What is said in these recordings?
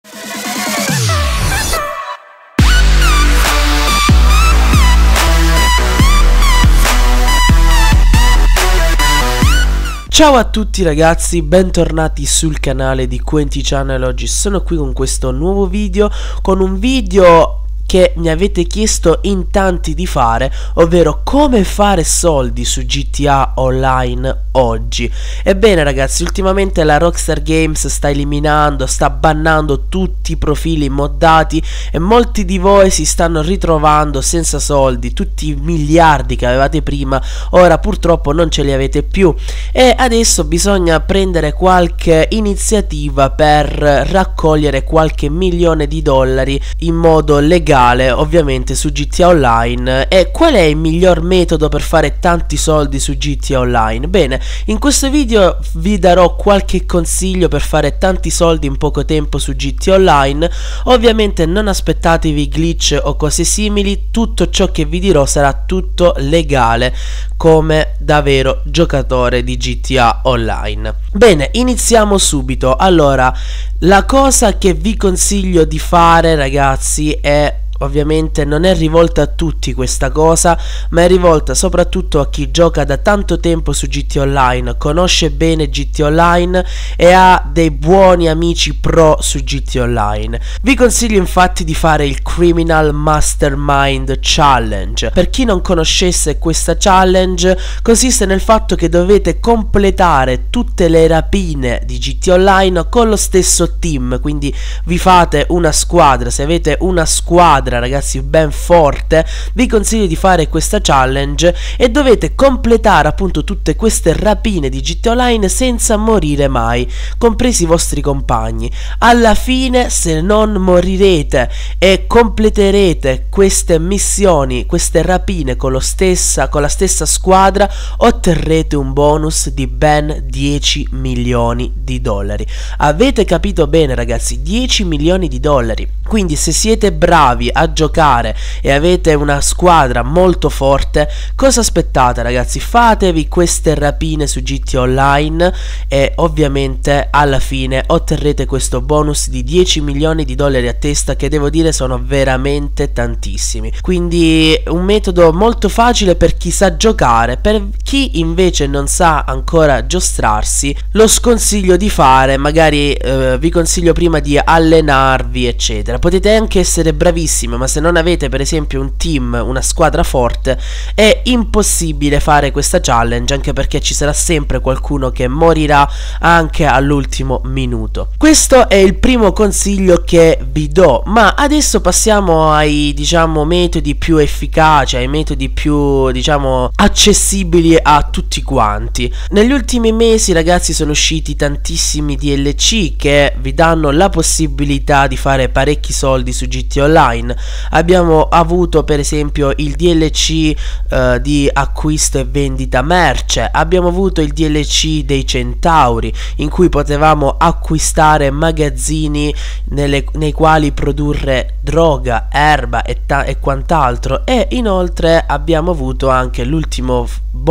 Ciao a tutti ragazzi, bentornati sul canale di Quenti Channel. Oggi sono qui con questo nuovo video, con un video che mi avete chiesto in tanti di fare, ovvero come fare soldi su GTA Online oggi. Ebbene ragazzi, ultimamente la Rockstar Games sta eliminando, sta bannando tutti i profili moddati e molti di voi si stanno ritrovando senza soldi. Tutti i miliardi che avevate prima ora purtroppo non ce li avete più, e adesso bisogna prendere qualche iniziativa per raccogliere qualche milione di dollari in modo legale, ovviamente su GTA Online. E qual è il miglior metodo per fare tanti soldi su GTA Online? Bene, in questo video vi darò qualche consiglio per fare tanti soldi in poco tempo su GTA Online. Ovviamente non aspettatevi glitch o cose simili, tutto ciò che vi dirò sarà tutto legale come da vero giocatore di GTA Online. Bene, iniziamo subito. Allora, la cosa che vi consiglio di fare ragazzi è, ovviamente non è rivolta a tutti questa cosa, ma è rivolta soprattutto a chi gioca da tanto tempo su GTA Online, conosce bene GTA Online e ha dei buoni amici pro su GTA Online. Vi consiglio infatti di fare il Criminal Mastermind Challenge. Per chi non conoscesse questa challenge, consiste nel fatto che dovete completare tutte le rapine di GTA Online con lo stesso team, quindi vi fate una squadra. Se avete una squadra ragazzi ben forte, vi consiglio di fare questa challenge e dovete completare appunto tutte queste rapine di GTA Online senza morire mai, compresi i vostri compagni. Alla fine, se non morirete e completerete queste missioni, queste rapine con la stessa squadra, otterrete un bonus di ben 10 milioni di dollari. Avete capito bene ragazzi, 10 milioni di dollari. Quindi se siete bravi a giocare e avete una squadra molto forte, cosa aspettate ragazzi? Fatevi queste rapine su GTA Online e ovviamente alla fine otterrete questo bonus di 10 milioni di dollari a testa, che devo dire sono veramente tantissimi. Quindi un metodo molto facile per chi sa giocare. Per chi invece non sa ancora giostrarsi, lo sconsiglio di fare, magari vi consiglio prima di allenarvi eccetera. Potete anche essere bravissimi, ma se non avete per esempio un team, una squadra forte, è impossibile fare questa challenge, anche perché ci sarà sempre qualcuno che morirà anche all'ultimo minuto. Questo è il primo consiglio che vi do, ma adesso passiamo ai metodi più efficaci, ai metodi più accessibili a tutti quanti. Negli ultimi mesi ragazzi sono usciti tantissimi DLC che vi danno la possibilità di fare parecchi soldi su GTA Online. Abbiamo avuto per esempio il DLC di acquisto e vendita merce, abbiamo avuto il DLC dei centauri in cui potevamo acquistare magazzini nei quali produrre droga, erba e quant'altro, e inoltre abbiamo avuto anche l'ultimo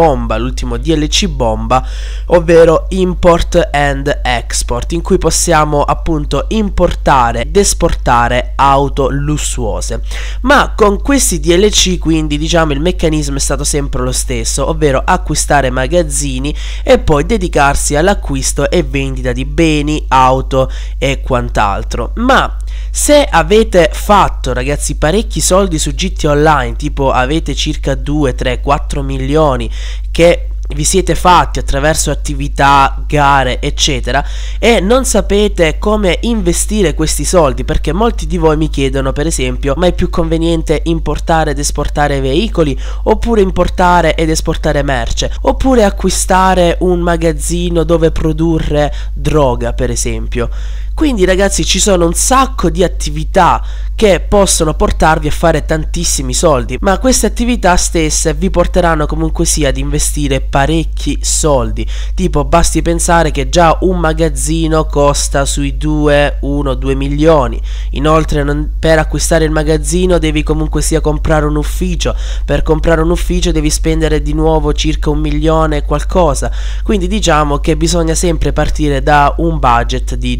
DLC bomba, ovvero Import and Export, in cui possiamo appunto importare ed esportare auto lussuose. Ma con questi DLC quindi il meccanismo è stato sempre lo stesso, ovvero acquistare magazzini e poi dedicarsi all'acquisto e vendita di beni, auto e quant'altro. Ma se avete fatto ragazzi parecchi soldi su GTA Online, tipo avete circa 2, 3, 4 milioni che vi siete fatti attraverso attività, gare eccetera, e non sapete come investire questi soldi, perché molti di voi mi chiedono per esempio: ma è più conveniente importare ed esportare veicoli, oppure importare ed esportare merce, oppure acquistare un magazzino dove produrre droga per esempio? Quindi ragazzi, ci sono un sacco di attività che possono portarvi a fare tantissimi soldi, ma queste attività stesse vi porteranno comunque sia ad investire parecchi soldi. Tipo, basti pensare che già un magazzino costa sui 2 milioni. Inoltre per acquistare il magazzino devi comunque sia comprare un ufficio, per comprare un ufficio devi spendere di nuovo circa 1 milione e qualcosa. Quindi diciamo che bisogna sempre partire da un budget di 2 milioni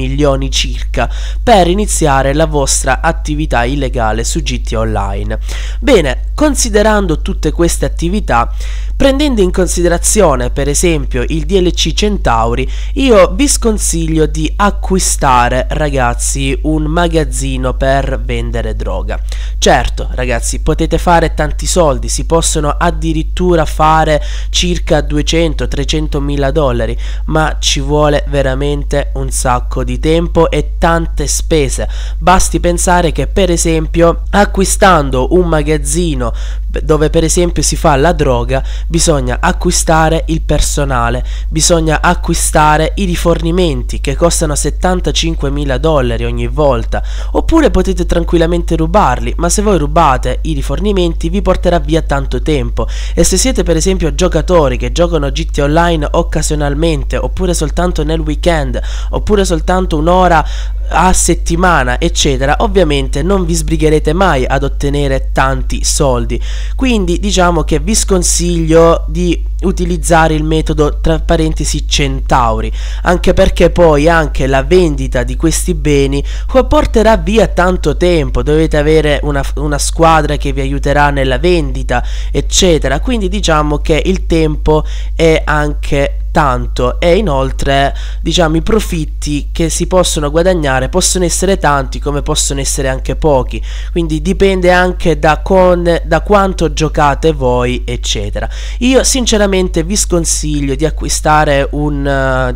milioni circa per iniziare la vostra attività illegale su GTA Online. Bene, considerando tutte queste attività, prendendo in considerazione per esempio il DLC Centauri, io vi sconsiglio di acquistare, ragazzi, un magazzino per vendere droga. Certo, ragazzi, potete fare tanti soldi, si possono addirittura fare circa 200-300 mila dollari, ma ci vuole veramente un sacco di tempo e tante spese. Basti pensare che per esempio acquistando un magazzino dove per esempio si fa la droga, bisogna acquistare il personale, bisogna acquistare i rifornimenti che costano 75 mila dollari ogni volta, oppure potete tranquillamente rubarli, ma se voi rubate i rifornimenti vi porterà via tanto tempo. E se siete per esempio giocatori che giocano GTA Online occasionalmente, oppure soltanto nel weekend, oppure soltanto un'ora a settimana eccetera, ovviamente non vi sbrigherete mai ad ottenere tanti soldi. Quindi diciamo che vi sconsiglio di utilizzare il metodo tra parentesi Centauri, anche perché poi anche la vendita di questi beni porterà via tanto tempo, dovete avere una squadra che vi aiuterà nella vendita eccetera, quindi diciamo che il tempo è anche tanto, e inoltre diciamo i profitti che si possono guadagnare possono essere tanti come possono essere anche pochi, quindi dipende anche da quanto giocate voi eccetera. Io sinceramente vi sconsiglio di acquistare un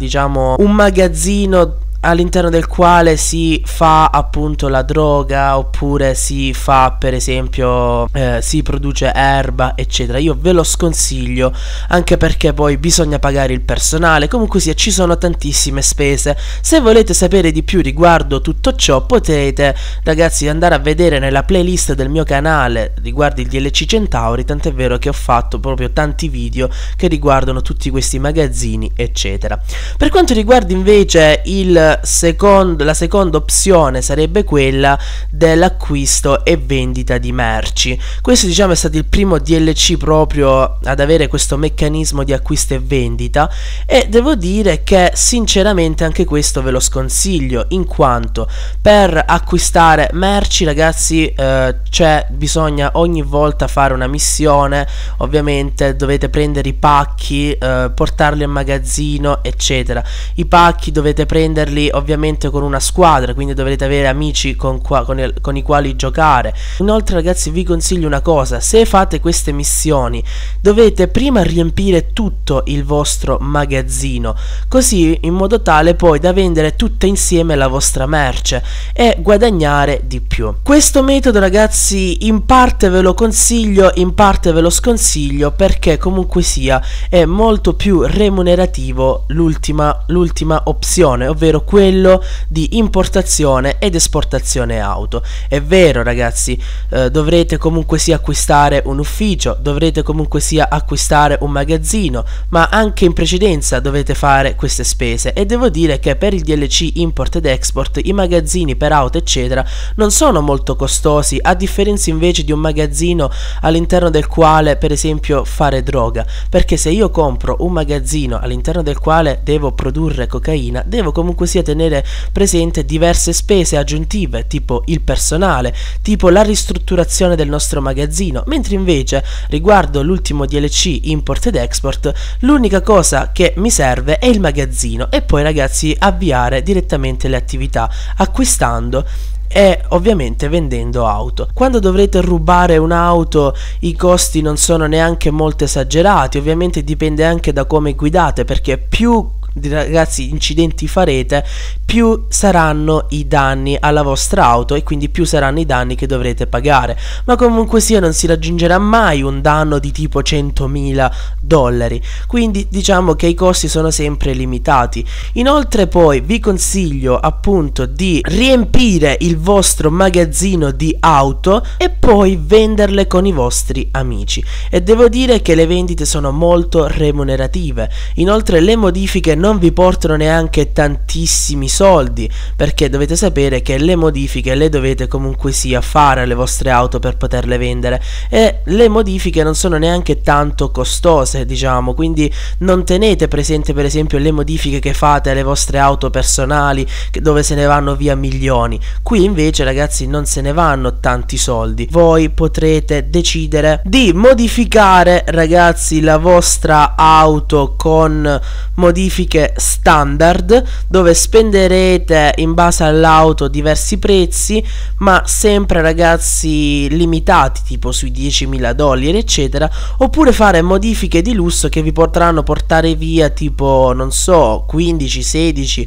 magazzino all'interno del quale si fa appunto la droga, oppure si fa per esempio si produce erba eccetera. Io ve lo sconsiglio, anche perché poi bisogna pagare il personale, comunque sia ci sono tantissime spese. Se volete sapere di più riguardo tutto ciò potete, ragazzi, andare a vedere nella playlist del mio canale riguardo il DLC Centauri, tant'è vero che ho fatto proprio tanti video che riguardano tutti questi magazzini eccetera. Per quanto riguarda invece la seconda opzione sarebbe quella dell'acquisto e vendita di merci. Questo diciamo è stato il primo DLC proprio ad avere questo meccanismo di acquisto e vendita, e devo dire che sinceramente anche questo ve lo sconsiglio, in quanto per acquistare merci, ragazzi, bisogna ogni volta fare una missione, ovviamente dovete prendere i pacchi, portarli al magazzino eccetera. I pacchi dovete prenderli ovviamente con una squadra, quindi dovrete avere amici con i quali giocare. Inoltre, ragazzi, vi consiglio una cosa: se fate queste missioni dovete prima riempire tutto il vostro magazzino, così in modo tale poi da vendere tutta insieme la vostra merce e guadagnare di più. Questo metodo, ragazzi, in parte ve lo consiglio, in parte ve lo sconsiglio, perché comunque sia è molto più remunerativo l'ultima opzione, ovvero quello di importazione ed esportazione auto. È vero, ragazzi, dovrete comunque sia acquistare un ufficio, dovrete comunque sia acquistare un magazzino, ma anche in precedenza dovete fare queste spese, e devo dire che per il DLC Import ed Export i magazzini per auto eccetera non sono molto costosi, a differenza invece di un magazzino all'interno del quale per esempio fare droga, perché se io compro un magazzino all'interno del quale devo produrre cocaina, devo comunque sia tenere presente diverse spese aggiuntive, tipo il personale, tipo la ristrutturazione del nostro magazzino, mentre invece riguardo l'ultimo DLC Import ed Export l'unica cosa che mi serve è il magazzino, e poi, ragazzi, avviare direttamente le attività acquistando e ovviamente vendendo auto. Quando dovrete rubare un'auto i costi non sono neanche molto esagerati, ovviamente dipende anche da come guidate, perché più, ragazzi, incidenti farete, più saranno i danni alla vostra auto e quindi più saranno i danni che dovrete pagare, ma comunque sia non si raggiungerà mai un danno di tipo 100.000 dollari, quindi diciamo che i costi sono sempre limitati. Inoltre poi vi consiglio appunto di riempire il vostro magazzino di auto e poi venderle con i vostri amici, e devo dire che le vendite sono molto remunerative. Inoltre le modifiche non vi portano neanche tantissimi soldi, perché dovete sapere che le modifiche le dovete comunque sia fare alle vostre auto per poterle vendere, e le modifiche non sono neanche tanto costose, diciamo, quindi non tenete presente per esempio le modifiche che fate alle vostre auto personali dove se ne vanno via milioni. Qui invece ragazzi non se ne vanno tanti soldi, voi potrete decidere di modificare ragazzi la vostra auto con modifiche standard, dove spenderete in base all'auto diversi prezzi, ma sempre ragazzi limitati, tipo sui $10.000 eccetera, oppure fare modifiche di lusso che vi potranno portare via tipo non so 15, 16,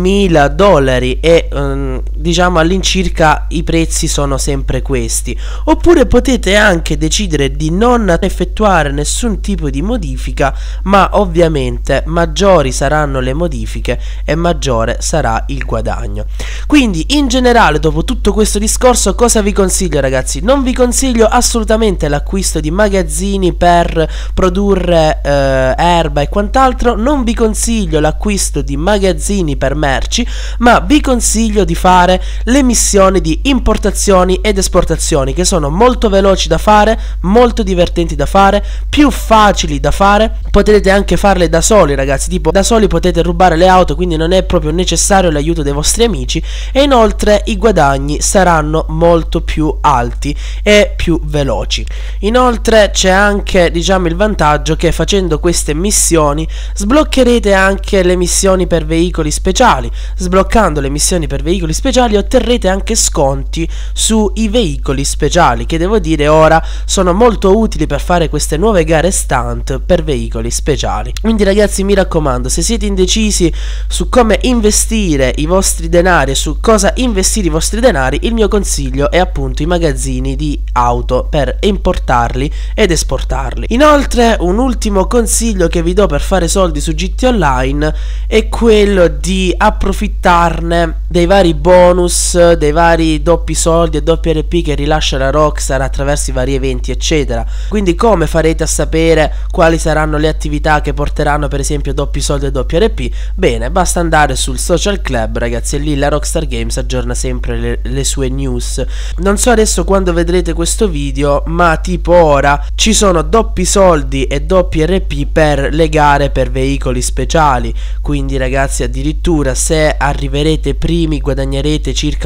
$20.000 e diciamo all'incirca i prezzi sono sempre questi. Oppure potete anche decidere di non effettuare nessun tipo di modifica, ma ovviamente maggiori saranno le modifiche e maggiore sarà il guadagno. Quindi in generale, dopo tutto questo discorso, cosa vi consiglio ragazzi? Non vi consiglio assolutamente l'acquisto di magazzini per produrre erba e quant'altro, non vi consiglio l'acquisto di magazzini per merci, ma vi consiglio di fare le missioni di importazioni ed esportazioni, che sono molto veloci da fare, molto divertenti da fare, più facili da fare. Potete anche farle da soli ragazzi, tipo da soli potete rubare le auto, quindi non è proprio necessario l'aiuto dei vostri amici, e inoltre i guadagni saranno molto più alti e più veloci. Inoltre c'è anche diciamo il vantaggio che facendo queste missioni sbloccherete anche le missioni per veicoli speciali. Sbloccando le missioni per veicoli speciali otterrete anche sconti sui veicoli speciali, che devo dire ora sono molto utili per fare queste nuove gare stunt per veicoli speciali. Quindi ragazzi mi raccomando, se siete indecisi su come investire i vostri denari e su cosa investire i vostri denari, il mio consiglio è appunto i magazzini di auto per importarli ed esportarli. Inoltre un ultimo consiglio che vi do per fare soldi su GT Online è quello di approfittarne dei vari bonus, dei vari doppi soldi e doppi RP che rilascia la Rockstar attraverso i vari eventi eccetera. Quindi come farete a sapere quali saranno le attività che porteranno per esempio doppi soldi e doppi RP? Bene, basta andare sul social club ragazzi, e lì la Rockstar Games aggiorna sempre le sue news. Non so adesso quando vedrete questo video, ma tipo ora ci sono doppi soldi e doppi RP per le gare per veicoli speciali, quindi ragazzi addirittura se arriverete primi guadagnerete circa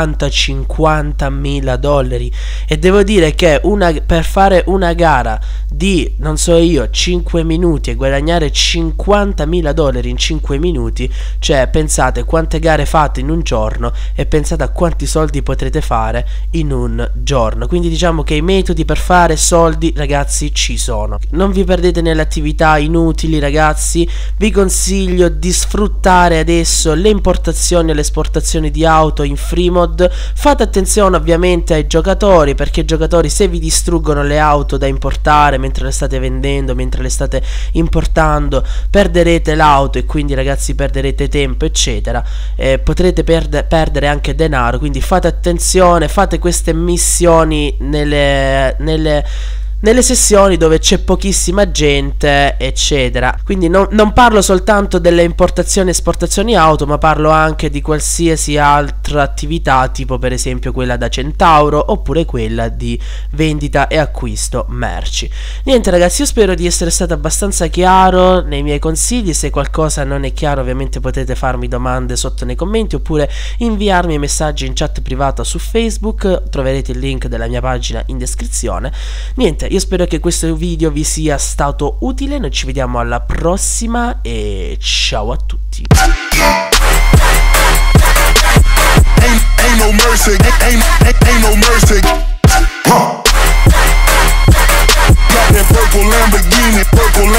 40-50 mila dollari, e devo dire che per fare una gara di non so io 5 minuti e guadagnare 50.000 dollari in 5 minuti, cioè pensate quante gare fate in un giorno e pensate a quanti soldi potrete fare in un giorno. Quindi diciamo che i metodi per fare soldi ragazzi ci sono, non vi perdete nelle attività inutili ragazzi. Vi consiglio di sfruttare adesso le importazioni e le esportazioni di auto in free mod. Fate attenzione ovviamente ai giocatori, perché i giocatori se vi distruggono le auto da importare mentre le state vendendo, mentre le state importando, perderete l'auto e quindi ragazzi perderete tempo eccetera, potrete perdere anche denaro. Quindi fate attenzione, fate queste missioni nelle sessioni dove c'è pochissima gente eccetera. Quindi non parlo soltanto delle importazioni e esportazioni auto, ma parlo anche di qualsiasi altra attività, tipo per esempio quella da Centauro oppure quella di vendita e acquisto merci. Niente ragazzi, io spero di essere stato abbastanza chiaro nei miei consigli. Se qualcosa non è chiaro ovviamente potete farmi domande sotto nei commenti oppure inviarmi messaggi in chat privata su Facebook, troverete il link della mia pagina in descrizione. Niente, io spero che questo video vi sia stato utile, noi ci vediamo alla prossima e ciao a tutti. Ain't no mercy, ain't no mercy. Got that purple Lamborghini,